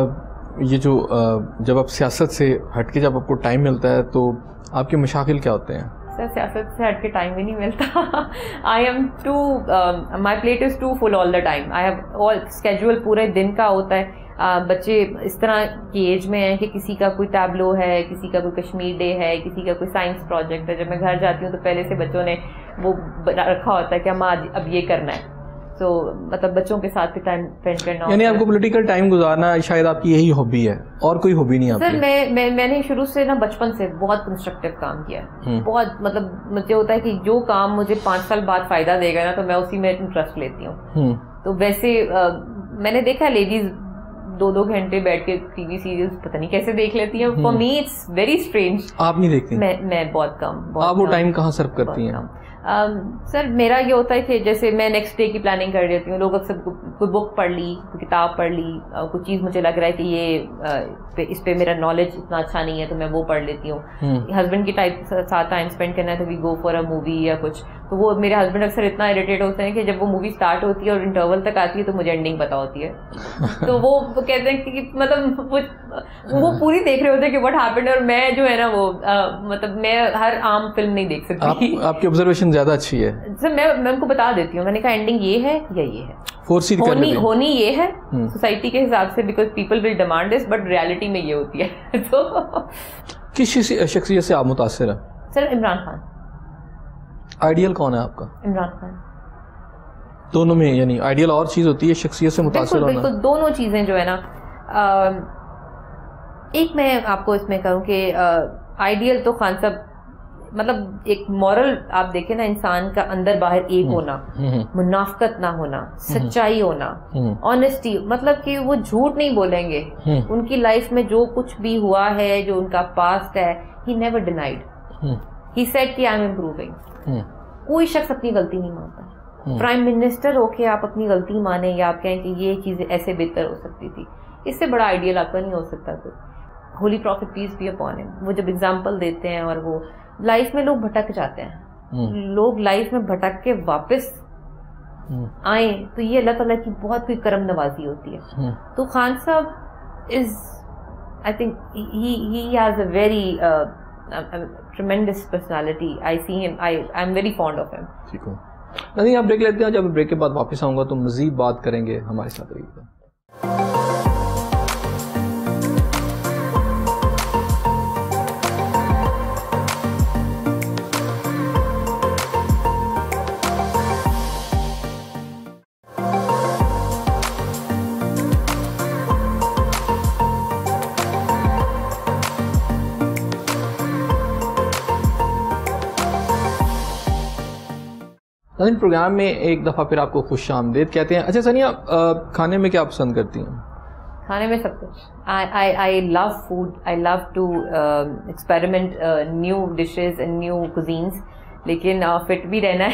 Speaker 1: یہ جو جب آپ سیاست سے ہٹ کے جب آپ کو ٹائم ملتا ہے تو آپ کے مشاغل کیا ہوتے ہیں؟
Speaker 2: سر سیاست سے ہٹ کے ٹائم بھی نہیں ملتا. I am to my plate is too full all the time. I have all schedule پورے دن کا ہوتا ہے. بچے اس طرح کی ایج میں ہیں کہ کسی کا کوئی ٹیبلو ہے, کسی کا کوئی کشمیر ڈے ہے, کسی کا کوئی سائنس پروجیکٹ ہے. جب میں گھر جاتی ہوں تو پہلے سے بچوں نے وہ رکھا ہوتا ہے کہ ہم آج اب یہ کرنا ہے. تو مطلب بچوں کے ساتھ بھی ٹائم اسپینڈ کرنا.
Speaker 1: یعنی آپ کو پولیٹیکل ٹائم گزارنا شاید آپ کی یہی ہابی ہے اور کوئی ہابی نہیں؟
Speaker 2: سر میں میں نے شروع سے نا بچپن سے بہت کنسٹرکٹیو کام کیا ہے. بہت مطلب مجھے ہوتا ہے کہ جو کام مجھے پانچ سال بعد فائدہ دے گا نا تو میں اسی میں انٹرسٹ لیتی ہوں. تو ویسے میں نے دیکھا لیڈیز دو دو گھنٹے بیٹھ کے ٹی وی سیریلز پتہ نہیں کیسے دیکھ لیتی ہیں. For me it's very strange. آپ نہیں دیکھتی؟ میں میں بہت کم.
Speaker 1: آپ وہ ٹائم کہاں صرف کرتی ہیں؟
Speaker 2: سر میرا یہ ہوتا ہے کہ جیسے میں نیکسٹ ڈے کی پلاننگ کر دیتی ہوں. لوگ اکثر کوئی بک پڑھ لی, کوئی کتاب پڑھ لی, کوئی چیز مجھے لگ رہا ہے کہ یہ اس پہ میرا نالج اتنا اچھا نہیں ہے تو میں وہ پڑھ لیتی ہوں. ہسبینڈ کی ٹائپ ساتھ ٹائم اسپینڈ کرنا ہے تو وی گو فار اے مووی یا کچھ. تو وہ میرے ہسبینڈ اکثر اتنا اریٹیٹ ہوتے ہیں کہ جب وہ مووی اسٹارٹ ہوتی ہے اور انٹرول تک آتی ہے تو مجھے اینڈنگ پتا ہوتی ہے. تو وہ کہتے ہیں کہ مطلب وہ پوری دیکھ رہے ہوتے ہیں کہ واٹ ہیپنڈ, اور میں جو ہے نا وہ مطلب میں ہر عام فلم نہیں دیکھ سکتی.
Speaker 1: آپ کی آبزرویشن زیادہ اچھی ہے.
Speaker 2: سر میں میں ان کو بتا دیتی ہوں, میں نے کہا اینڈنگ یہ ہے یا یہ ہے, ہونی ہونی یہ ہے سوسائٹی کے حساب سے, because people will demand this, but reality میں یہ ہوتی ہے. تو
Speaker 1: کس شخصیت سے آپ متاثر ہیں؟
Speaker 2: سر عمران خان.
Speaker 1: آئیڈیل کون ہے آپ کا؟
Speaker 2: عمران خان.
Speaker 1: دونوں میں یعنی آئیڈیل اور چیز ہوتی ہے شخصیت سے متاثر ہونا؟
Speaker 2: بالکل دونوں چیزیں جو ہے نا. ایک میں آپ کو اس میں کہوں کہ آئیڈیل تو خان صاحب مطلب ایک مورل آپ دیکھیں نا انسان کا اندر باہر ایک ہونا, منافقت نہ ہونا, سچائی ہونا, آنیسٹی, مطلب کہ وہ جھوٹ نہیں بولیں گے. ان کی لائف میں جو کچھ بھی ہوا ہے جو ان کا پاسٹ ہے he never denied. he said کہ I'm improving. کوئی شخص اپنی غلطی نہیں مانتا. پرائم منسٹر ہو کے آپ اپنی غلطی مانیں یا آپ کہیں کہ یہ چیزیں ایسے بہتر ہو سکتی تھی, اس سے بڑا آئیڈیل آپ کا نہیں ہو سکتا. کوئی holy prophet peace be upon him, وہ جب اگزامپل دیتے ہیں اور وہ لائف میں لوگ بھٹک جاتے ہیں, لوگ لائف میں بھٹک کے واپس آئیں تو یہ اللہ تعالیٰ کی بہت کوئی کرم نوازی ہوتی ہے. تو خان صاحب is I think he has a very tremendous personality. I see him, I I am very fond of him.
Speaker 1: ٹھیک ہو نہیں, آپ بریک لیتے ہیں, جب بریک کے بعد واپس آؤں گا تو مزید بات کریں گے. ہمارے ساتھ رہیے گا. پروگرام میں ایک دفعہ پھر آپ کو خوش آمدید کہتے ہیں. اچھا ثانیہ, کھانے میں کیا پسند کرتی ہیں؟
Speaker 2: کھانے میں سب کچھ. I love food, I love to experiment new dishes and new cuisines, لیکن فٹ بھی رہنا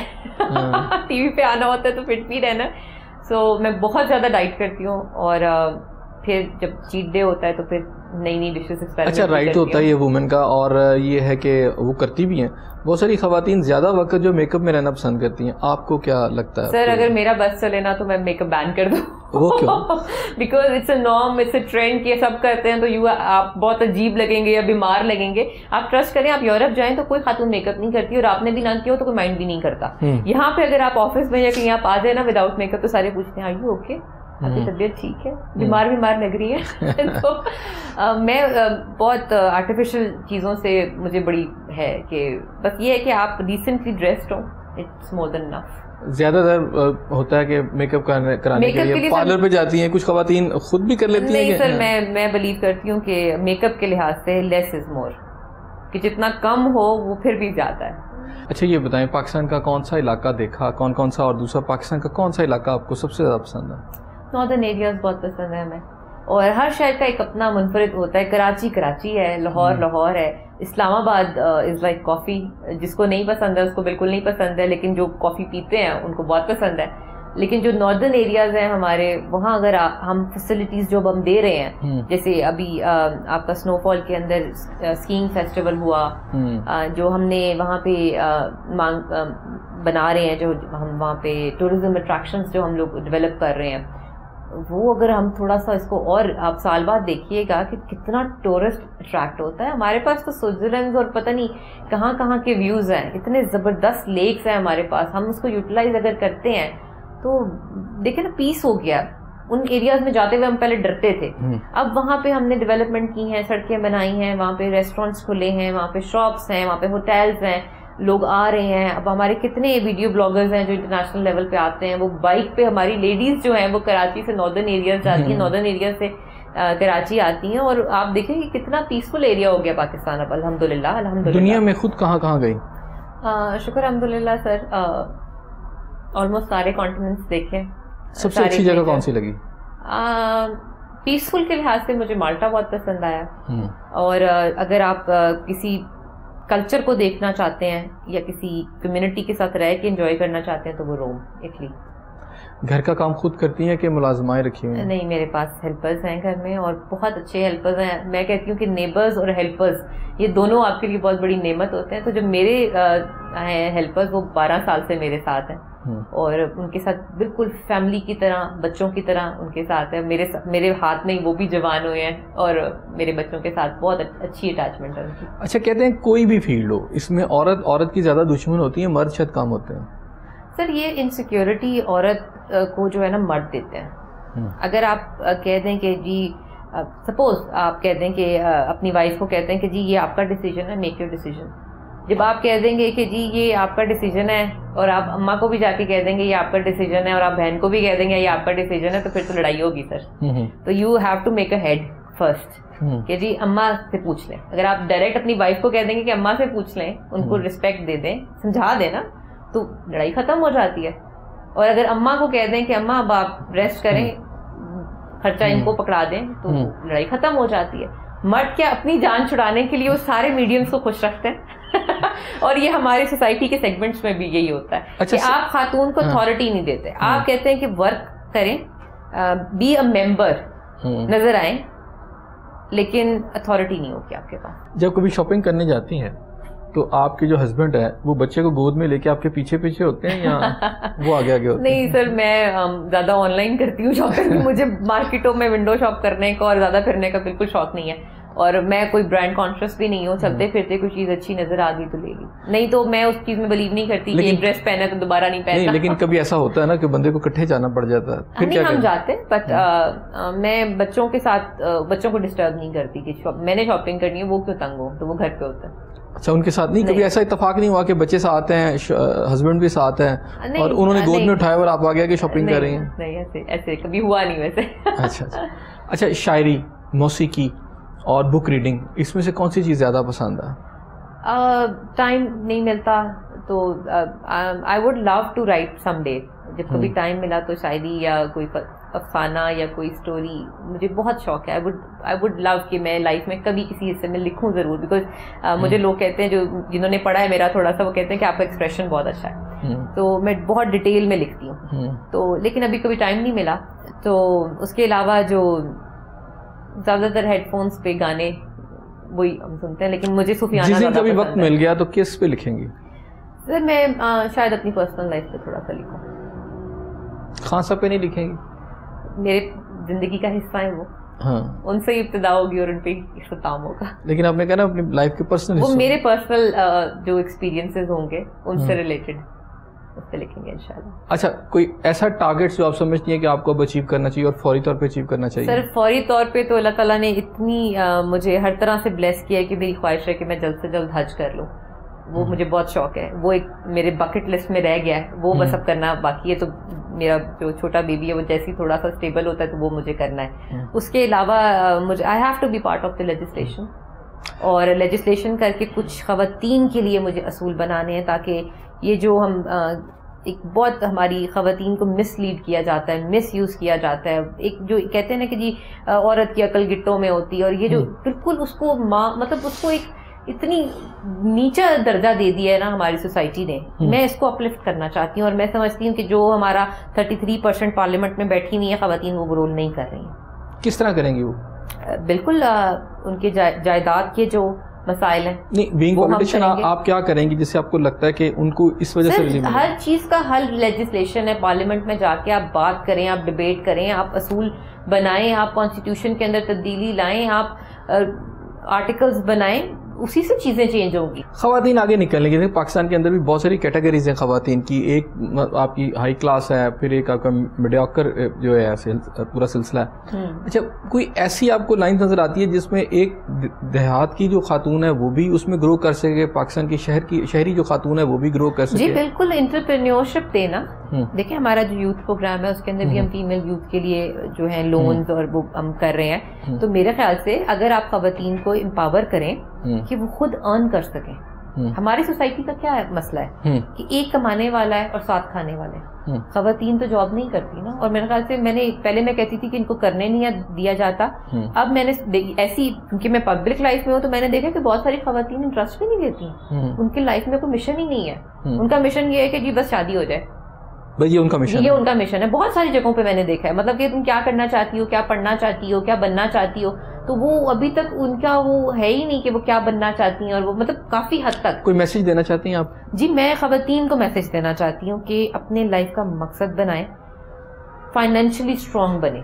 Speaker 2: ہے. ٹی وی پہ آنا ہوتا ہے تو فٹ بھی رہنا ہے. سو میں بہت زیادہ ڈائٹ کرتی ہوں, اور پھر جب چیٹ ڈے ہوتا ہے تو پھر نئی نئی ڈشز ایکسپیریمنٹ.
Speaker 1: اچھا رائٹ ہوتا ہے یہ وومن کا, اور یہ ہے کہ وہ کرتی بھی ہیں. بہت ساری خواتین زیادہ وقت جو میک اپ میں رہنا پسند کرتی ہیں, آپ کو کیا لگتا ہے؟
Speaker 2: سر اگر میرا بس چلے نا تو میں میک اپ بین کر دوں.
Speaker 1: وہ کیوں؟
Speaker 2: Because it's a norm, it's a trend کہ سب کرتے ہیں تو یو آپ بہت عجیب لگیں گے یا بیمار لگیں گے. آپ ٹرسٹ کریں, آپ یورپ جائیں تو کوئی خاتون میک اپ نہیں کرتی, اور آپ نے بھی نہ کیا ہو تو کوئی مائنڈ بھی نہیں کرتا. یہاں پہ اگر آپ آفس میں یا کہیں آپ آ جائیں نا وداؤٹ میک اپ تو سارے پوچھتے ہیں آر یو اوکے, آپ کی طبیعت ٹھیک ہے, بیمار بیمار لگ رہی ہے. تو میں بہت آرٹیفیشیل چیزوں سے مجھے بڑی ہے کہ بس یہ ہے کہ آپ ڈیسنٹلی ڈریسڈ ہو, اٹس مور دین انف.
Speaker 1: زیادہ تر ہوتا ہے کہ میک اپ کرانے کے لیے پارلر پہ جاتی ہیں, کچھ خواتین خود بھی کر لیتی ہیں.
Speaker 2: نہیں سر, میں میں بلیو کرتی ہوں کہ میک اپ کے لحاظ سے لیس از مور, کہ جتنا کم ہو وہ پھر بھی زیادہ ہے.
Speaker 1: اچھا یہ بتائیں, پاکستان کا کون سا علاقہ دیکھا, کون کون سا, اور دوسرا پاکستان کا کون سا علاقہ آپ کو سب سے زیادہ پسند ہے؟
Speaker 2: ناردرن ایریاز بہت پسند ہے ہمیں, اور ہر شہر کا ایک اپنا منفرد ہوتا ہے. کراچی کراچی ہے, لاہور لاہور ہے, اسلام آباد از لائک کافی, جس کو نہیں پسند ہے اس کو بالکل نہیں پسند ہے, لیکن جو کافی پیتے ہیں ان کو بہت پسند ہے. لیکن جو ناردرن ایریاز ہیں ہمارے, وہاں اگر ہم فیسلٹیز جو ہم دے رہے ہیں, جیسے ابھی آپ کا سنو فال کے اندر اسکیئنگ فیسٹیول ہوا, جو ہم نے وہاں پہ مانگ بنا رہے ہیں, جو ہم وہاں پہ ٹورزم اٹریکشنز جو ہم لوگ ڈیولپ کر رہے ہیں, وہ اگر ہم تھوڑا سا اس کو, اور آپ سال بعد دیکھیے گا کہ کتنا ٹورسٹ اٹریکٹ ہوتا ہے. ہمارے پاس تو سوئٹزرلینڈ اور پتہ نہیں کہاں کہاں کے ویوز ہیں, اتنے زبردست لیکس ہیں ہمارے پاس. ہم اس کو یوٹیلائز اگر کرتے ہیں تو دیکھیں نا, پیس ہو گیا. ان ایریاز میں جاتے ہوئے ہم پہلے ڈرتے تھے, اب وہاں پہ ہم نے ڈیولپمنٹ کی ہیں, سڑکیں بنائی ہیں, وہاں پہ ریسٹورینٹس کھلے ہیں, وہاں پہ شاپس ہیں, وہاں پہ ہوٹلز ہیں, لوگ آ رہے ہیں. اب ہمارے کتنے ویڈیو بلاگرز ہیں جو انٹرنیشنل لیول پہ آتے ہیں, وہ بائک پہ, ہماری لیڈیز جو ہیں وہ کراچی سے ناردرن ایریاز جاتی ہیں, ناردرن ایریا سے کراچی آتی ہیں, اور آپ دیکھیں کہ کتنا پیسفل ایریا ہو گیا پاکستان اب, الحمدللہ. الحمدللہ
Speaker 1: دنیا میں خود کہاں کہاں گئی؟
Speaker 2: شکر الحمدللہ سر, آلموسٹ سارے کانٹیننٹس دیکھیں.
Speaker 1: سب سے اچھی جگہ کون سی لگی؟
Speaker 2: پیسفل کے لحاظ سے مجھے مالٹا بہت پسند آیا, اور اگر آپ کسی کلچر کو دیکھنا چاہتے ہیں یا کسی کمیونٹی کے ساتھ رہ کے انجوائے کرنا چاہتے ہیں تو وہ روم, اٹلی.
Speaker 1: گھر کا کام خود کرتی ہیں کہ ملازمائیں رکھی ہوئی ہیں؟
Speaker 2: نہیں, میرے پاس ہیلپرز ہیں گھر میں, اور بہت اچھے ہیلپرز ہیں. میں کہتی ہوں کہ نیبرز اور ہیلپرز یہ دونوں آپ کے لیے بہت بڑی نعمت ہوتے ہیں. تو جو میرے ہیں ہیلپرز وہ بارہ سال سے میرے ساتھ ہیں, اور ان کے ساتھ بالکل فیملی کی طرح, بچوں کی طرح ان کے ساتھ ہے. میرے میرے ہاتھ میں وہ بھی جوان ہوئے ہیں, اور میرے بچوں کے ساتھ بہت اچھی اٹیچمنٹ ہے ان کی.
Speaker 1: اچھا کہتے ہیں کوئی بھی فیلڈ ہو, اس میں عورت عورت کی زیادہ دشمن ہوتی ہے, مرد شاید کام ہوتے ہیں.
Speaker 2: سر یہ انسیکیورٹی عورت کو جو ہے نا مرد دیتے ہیں. اگر آپ کہہ دیں کہ جی, سپوز آپ کہہ دیں کہ اپنی وائف کو کہتے ہیں کہ جی یہ آپ کا ڈیسیجن ہے, میک یور ڈیسیجن, جب آپ کہہ دیں گے کہ جی یہ آپ کا ڈیسیجن ہے اور آپ اماں کو بھی جا کے کہہ دیں گے یہ آپ کا ڈیسیجن ہے اور آپ بہن کو بھی کہہ دیں گے یہ آپ کا ڈیسیجن ہے تو پھر تو لڑائی ہوگی سر. تو you have to make a head first کہ جی اماں سے پوچھ لیں. اگر آپ ڈائریکٹ اپنی وائف کو کہہ دیں گے کہ اماں سے پوچھ لیں, ان کو رسپیکٹ دے دیں, سمجھا دیں نا, تو لڑائی ختم ہو جاتی ہے. اور اگر اماں کو کہہ دیں کہ اماں اب آپ ریسٹ کریں, خرچہ ان کو پکڑا دیں, تو لڑائی ختم ہو جاتی ہے. مرد کیا اپنی جان چھڑانے کے لیے وہ سارے میڈیمز کو خوش رکھتے ہیں اور یہ ہماری سوسائٹی کے سیگمنٹس میں بھی یہی ہوتا ہے کہ آپ خاتون کو اتھارٹی نہیں دیتے. آپ کہتے ہیں کہ ورک کریں, بی اے ممبر نظر آئیں, لیکن اتھارٹی نہیں ہوگی آپ کے پاس.
Speaker 1: جب کبھی شاپنگ کرنے جاتی ہیں تو آپ کے جو ہسبینڈ ہے وہ بچے کو گود میں لے کے آپ کے پیچھے پیچھے ہوتے ہیں یا وہ آگے آگے ہوتے ہیں؟
Speaker 2: نہیں سر, میں زیادہ آن لائن کرتی ہوں شاپنگ. مجھے مارکیٹوں میں ونڈو شاپ کرنے کا اور زیادہ پھرنے کا بالکل شوق نہیں ہے, اور میں کوئی برانڈ کانشیس بھی نہیں ہوں. چلتے پھرتے کوئی چیز اچھی نظر آ گئی تو لے لی, نہیں تو میں اس چیز میں بلیو نہیں کرتی کہ ایک ڈریس پہنا تو دوبارہ نہیں پہننا.
Speaker 1: لیکن کبھی ایسا ہوتا ہے نا کہ بندے کو کٹھے جانا پڑ جاتا ہے.
Speaker 2: نہیں ہم جاتے, بٹ میں بچوں کے ساتھ بچوں کو ڈسٹرب نہیں کرتی کہ میں نے شاپنگ کرنی ہے, وہ کیوں تنگ ہو, تو وہ گھر پہ ہوتا ہے.
Speaker 1: اچھا, ان کے ساتھ نہیں کبھی ایسا اتفاق نہیں ہوا کہ بچے ساتھ ہیں, ہسبینڈ بھی ساتھ ہیں اور انہوں نے گود میں اٹھایا اور آپ آگے آگے شاپنگ کر رہی ہیں؟
Speaker 2: نہیں, ایسے ایسے کبھی ہوا نہیں ویسے.
Speaker 1: اچھا اچھا اچھا شاعری, موسیقی اور بک ریڈنگ, اس میں سے کون سی چیز زیادہ پسند ہے؟
Speaker 2: ٹائم نہیں ملتا تو I would love to write some day. جب کبھی ٹائم ملا تو شاعری یا کوئی افسانہ یا کوئی اسٹوری, مجھے بہت شوق ہے. آئی ووڈ آئی ووڈ لو کہ میں لائف میں کبھی کسی حصے میں لکھوں ضرور, بیکاز مجھے لوگ کہتے ہیں جو جنہوں نے پڑھا ہے میرا تھوڑا سا, وہ کہتے ہیں کہ آپ کا ایکسپریشن بہت اچھا ہے, تو میں بہت ڈیٹیل میں لکھتی ہوں. تو لیکن ابھی کبھی ٹائم نہیں ملا. تو اس کے علاوہ جو زیادہ تر ہیڈ فونس پہ گانے وہی ہم سنتے ہیں, لیکن مجھے صوفیانہ
Speaker 1: جس دن کبھی وقت مل گیا تو کس پہ لکھیں گی؟
Speaker 2: سر میں شاید اپنی پرسنل لائف پہ تھوڑا سا لکھوں.
Speaker 1: خان صاحب پہ نہیں لکھیں گی؟
Speaker 2: میرے زندگی کا حصہ ہے وہ, ہاں, ان سے ابتدا ہوگی اور ان پہ اختتام ہوگا.
Speaker 1: لیکن آپ نے کہا نا اپنی لائف کے پرسنل,
Speaker 2: وہ میرے پرسنل جو ایکسپیرینسز ہوں گے ان سے ریلیٹڈ اس پہ لکھیں گے انشاءاللہ. اچھا,
Speaker 1: کوئی ایسا ٹارگیٹ جو آپ سمجھتی ہیں کہ آپ کو اب اچیو کرنا چاہیے اور فوری طور پہ اچیو کرنا چاہیے؟
Speaker 2: سر فوری طور پہ تو اللہ تعالیٰ نے اتنی مجھے ہر طرح سے بلیس کیا ہے کہ میری خواہش ہے کہ میں جلد سے جلد حج کر لوں. وہ مجھے بہت شوق ہے, وہ ایک میرے بکٹ لسٹ میں رہ گیا ہے, وہ بس اب کرنا باقی ہے. تو میرا جو چھوٹا بیبی ہے وہ جیسے تھوڑا سا اسٹیبل ہوتا ہے تو وہ مجھے کرنا ہے. اس کے علاوہ مجھے I have to be part of the legislation, اور لیجسلیشن کر کے کچھ خواتین کے لیے مجھے اصول بنانے ہیں, تاکہ یہ جو ہم ایک بہت ہماری خواتین کو مس لیڈ کیا جاتا ہے, مس یوز کیا جاتا ہے. ایک جو کہتے ہیں نا کہ جی عورت کی عقل گٹوں میں ہوتی ہے, اور یہ جو بالکل اس کو ماں مطلب اس کو ایک اتنی نیچا درجہ دے دیا ہے نا ہماری سوسائٹی نے. میں اس کو اپلفٹ کرنا چاہتی ہوں, اور میں سمجھتی ہوں کہ جو ہمارا تھرٹی تھری پرسینٹ پارلیمنٹ میں بیٹھی ہوئی ہیں خواتین, وہ رول نہیں کر رہی ہیں.
Speaker 1: کس طرح کریں گی وہ؟
Speaker 2: بالکل ان کے جائیداد کے جو مسائل ہیں,
Speaker 1: نہیں بینگ پولیٹیشین آپ کیا کریں گی جس سے آپ کو لگتا ہے کہ ان کو اس وجہ سے
Speaker 2: ہر چیز کا حل لیجسلیشن ہے. پارلیمنٹ میں جا کے آپ بات کریں, آپ ڈبیٹ کریں, آپ اصول بنائیں, آپ کانسٹیٹیوشن کے اندر تبدیلی لائیں, آپ آرٹیکلز بنائیں, اسی سے چیزیں چینج ہوں گی.
Speaker 1: خواتین آگے نکلنے کی, پاکستان کے اندر بھی بہت ساری کیٹیگریز ہیں خواتین کی. ایک آپ کی ہائی کلاس ہے, پھر ایک آپ کا میڈیوکر جو ہے پورا سلسلہ ہے. اچھا, کوئی ایسی آپ کو لائن نظر آتی ہے جس میں ایک دیہات کی جو خاتون ہے وہ بھی اس میں گرو کر سکے, پاکستان کی شہر کی شہری جو خاتون ہے وہ بھی گرو کر سکے؟
Speaker 2: جی بالکل, انٹرپرینیورشپ دینا. دیکھیں ہمارا جو یوتھ پروگرام ہے اس کے اندر بھی ہم فیمیل یوتھ کے لیے جو ہے لونز اور وہ ہم کر رہے ہیں. تو میرے خیال سے اگر آپ خواتین کو امپاور کریں کہ وہ خود ارن کر سکیں. ہماری سوسائٹی کا کیا مسئلہ ہے کہ ایک کمانے والا ہے اور ساتھ کھانے والے ہیں. خواتین تو جاب نہیں کرتی نا, اور میرے خیال سے میں نے پہلے میں کہتی تھی کہ ان کو کرنے نہیں دیا جاتا. اب میں نے ایسی, کیونکہ میں پبلک لائف میں ہوں, تو میں نے دیکھا کہ بہت ساری خواتین انٹرسٹ بھی نہیں لیتی. ان کی لائف میں کوئی مشن ہی نہیں ہے. ان کا مشن یہ ہے کہ جی بس شادی ہو جائے,
Speaker 1: یہ ان کا مشن
Speaker 2: یہ ان کا مشن ہے. بہت ساری جگہوں پہ میں نے دیکھا ہے, مطلب کہ تم کیا کرنا چاہتی ہو, کیا پڑھنا چاہتی ہو, کیا بننا چاہتی ہو, تو وہ ابھی تک ان کا وہ ہے ہی نہیں کہ وہ کیا بننا چاہتی ہیں. اور وہ مطلب کافی حد تک.
Speaker 1: کوئی میسج دینا چاہتی ہیں آپ؟
Speaker 2: جی میں خواتین کو میسج دینا چاہتی ہوں کہ اپنے لائف کا مقصد بنائیں, فائنینشلی اسٹرانگ بنے.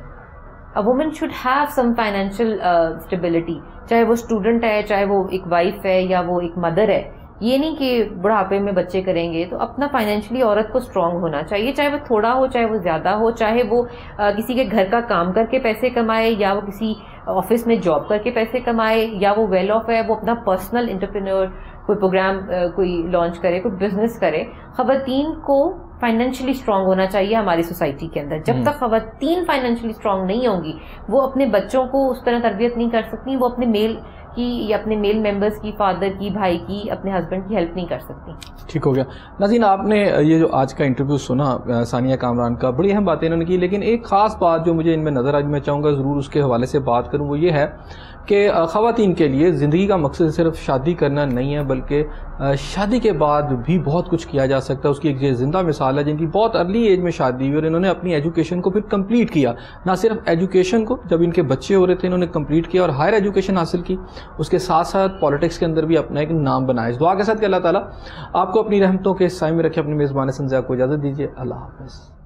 Speaker 2: A woman should have some financial stability, چاہے وہ اسٹوڈنٹ ہے, چاہے وہ ایک وائف ہے, یا وہ ایک مدر ہے. یہ نہیں کہ بڑھاپے میں بچے کریں گے. تو اپنا فائنینشلی عورت کو اسٹرانگ ہونا چاہیے, چاہے وہ تھوڑا ہو, چاہے وہ زیادہ ہو, چاہے وہ کسی کے گھر کا کام کر کے پیسے کمائے, یا وہ کسی آفس میں جاب کر کے پیسے کمائے, یا وہ ویل آف ہے, وہ اپنا پرسنل انٹرپرینور کوئی پروگرام کوئی لانچ کرے, کوئی بزنس کرے, خواتین کو فائنینشلی اسٹرانگ ہونا چاہیے ہماری سوسائٹی کے اندر. جب تک خواتین فائنینشلی اسٹرانگ نہیں ہوں گی, وہ اپنے بچوں کو اس طرح تربیت نہیں کر سکتی, وہ اپنے میل کی یا اپنے میل ممبرس کی, فادر کی, بھائی کی, اپنے ہسبینڈ کی ہیلپ نہیں کر سکتی.
Speaker 1: ٹھیک ہو گیا. ناظرین, آپ نے یہ جو آج کا انٹرویو سنا ثانیہ کامران کا, بڑی اہم باتیں انہوں نے کی, لیکن ایک خاص بات جو مجھے ان میں نظر آج میں چاہوں گا ضرور اس کے حوالے سے بات کروں, وہ یہ ہے کہ خواتین کے لیے زندگی کا مقصد صرف شادی کرنا نہیں ہے, بلکہ شادی کے بعد بھی بہت کچھ کیا جا سکتا ہے. اس کی ایک زندہ مثال ہے جن کی بہت ارلی ایج میں شادی ہوئی اور انہوں نے اپنی ایجوکیشن کو پھر کمپلیٹ کیا. نہ صرف ایجوکیشن کو, جب ان کے بچے ہو رہے تھے انہوں نے کمپلیٹ کیا اور ہائر ایجوکیشن حاصل کی, اس کے ساتھ ساتھ پالیٹکس کے اندر بھی اپنا ایک نام بنایا. اس دعا کے ساتھ کہ اللہ تعالیٰ آپ کو اپنی رحمتوں کے سائے میں رکھے. اپنی میزبان سنزا کو اجازت دیجیے. اللہ حافظ.